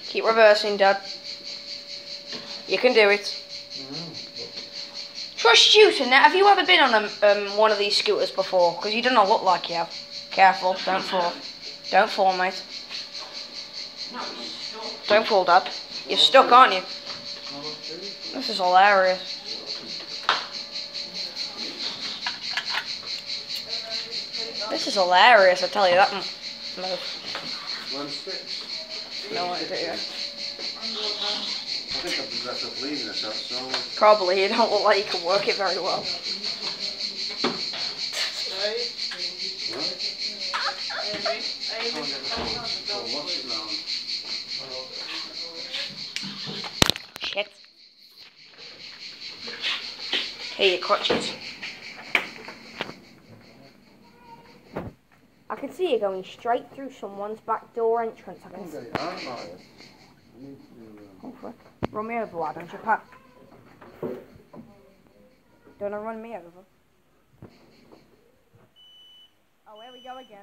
Keep reversing, Dad. You can do it. Trust you to net. Have you ever been on one of these scooters before? Because you do not look like you have. Careful, don't fall. Don't fall, mate. Don't fall, Dad. You're stuck, aren't you? This is hilarious. This is hilarious, I tell you that. No idea. I think I'd be better off leaving this up, so... Probably, you don't look like you can work it very well. Shit. Here, your crutches. I can see you going straight through someone's back door entrance. I can see. Go for it. Run me over, why don't you, Pat? Don't run me over. Oh, here we go again.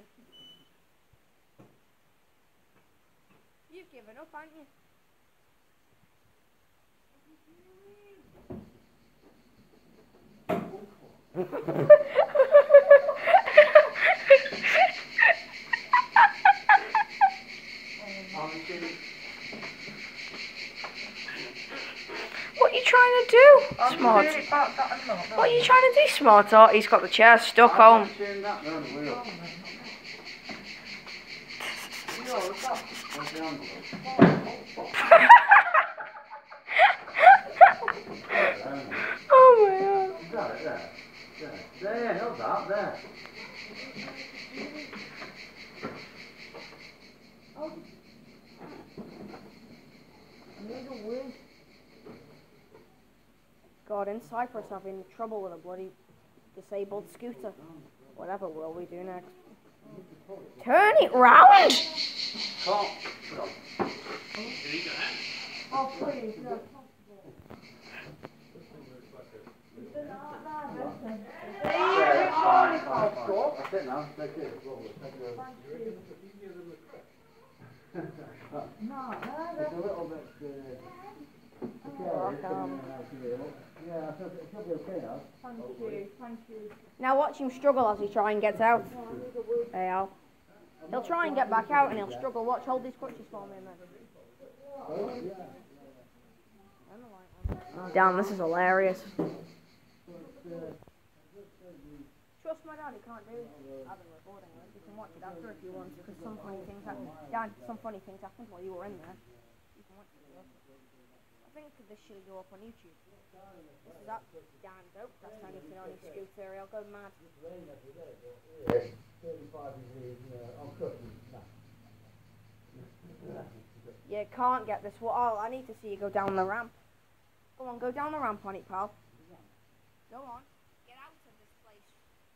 You've given up, haven't you? What are you trying to do, Smart? What are you trying to do, Smart? Oh, he's got the chair stuck home. Oh my God. There, not that, there. God, in Cyprus having trouble with a bloody disabled scooter. Whatever will we do next? Turn it round! Oh, please, no. that's it now. Take it. It's a little bit... Yeah, it should be okay now. Thank you. Now watch him struggle as he tries and gets out. Hey, Al. He'll try and get back out and he'll struggle. Watch, hold these crutches for me a minute. Damn, this is hilarious. Trust my dad, he can't do it. I've been recording this. You can watch it after if you want, because some funny things happened. Dan, some funny things happened while you were in there. You can watch it. I think this should go up on YouTube. This is up Dan Dope. That's anything on his scooter. He'll go mad. You can't get this. Well, I need to see you go down the ramp. Go on, go down the ramp on it, pal. Go on. Get out of this place.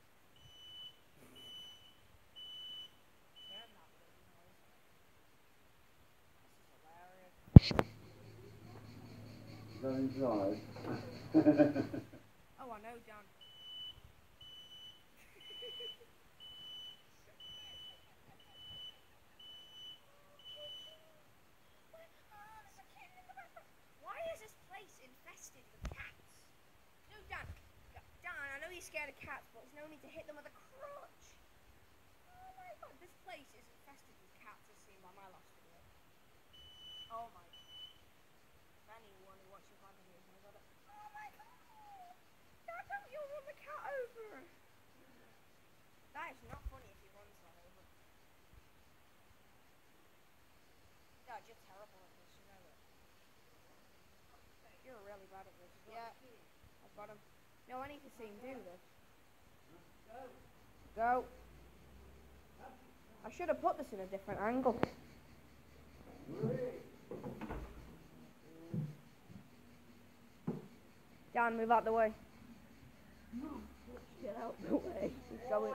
That inside. Oh, I know, Dan. Why is this place infested with cats? No, Dan. Dan, I know you're scared of cats, but there's no need to hit them with a crutch. Oh my God, this place is infested with cats, as seen by my last video. Oh my God. If anyone who watches my videos knows about it. Oh my God. Dad, you'll run the cat over. That is not funny if he runs that over. Dad, you're terrible at this, you know that. You're really bad at this. Yeah, I've got him. No, I need to see him do this. Go. I should have put this in a different angle. Dan, move out the way. Get out the way. He's going.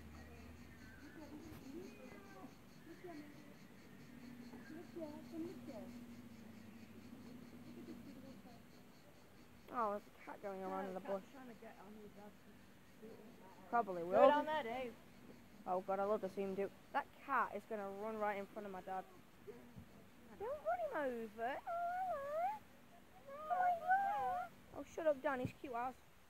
Oh, there's a cat going around in the bush. Probably will. Go down there, Dave. Oh God, I love to see him do. That cat is going to run right in front of my dad. Don't run him over. Oh, hello. Oh, shut up, Dan. He's cute as.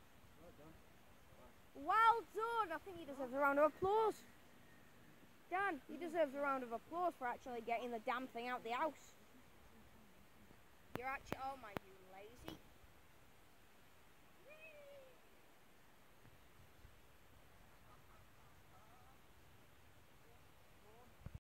Well done. I think he deserves a round of applause. Dan, he deserves a round of applause for actually getting the damn thing out the house. You're actually, oh my God.